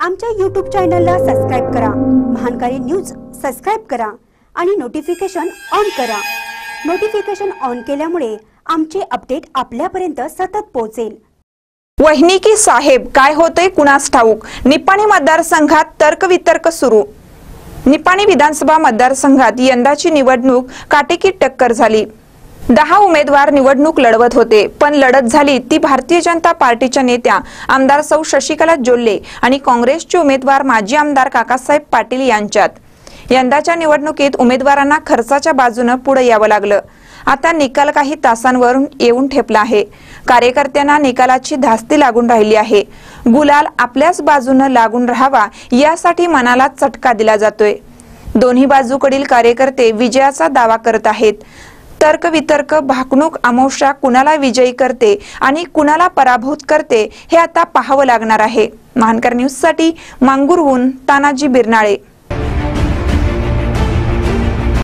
आमच्या YouTube चॅनलला subscribe करा। महानकारी न्यूज सबस्क्राइब करा आणि नोटिफिकेशन ऑन करा। नोटिफिकेशन ऑन केल्यामुळे आमचे अपडेट आपल्यापर्यंत सतत पोहोचेल। वहिनी की साहेब काय होतंय कुणास ठाऊक। निपाणी मतदारसंघात तर्कवितर्क सुरू। निपाणी विधानसभा मतदारसंघात यंदाची निवडणूक काटेकी टक्कर झाली। 10 उमेदवार निवडणूक लढवत होते, पण लढत झाली ती भारतीय जनता पार्टीच्या नेत्या आमदार सौ शशिकला जोल्ले आणि काँग्रेसचे उमेदवार माजी आमदार काकासाहेब पाटील यांच्यात। यंदाच्या निवडणुकीत उमेदवारांना खर्चाच्या बाजूने पुढे यावं लागलं। आता निकाल काही तासांवरून येऊन ठेपला आहे। कार्यकर्त्यांना निकालाची धास्ती लागून राहिली आहे। गुलाल आपल्याच बाजूने लागून राहावा यासाठी मनाला चटका दिला जातोय। दोन्ही बाजूकडील कार्यकर्ते विजयाचा दावा करत आहेत। तर्कवितर्क भाकणूक अमावस्या कुणाला विजयी करते आणि कुणाला पराभूत करते हे आता पाहावं लागणार आहे। महानकर न्यूज साठी मांगूरहून तानाजी बिरनाळे।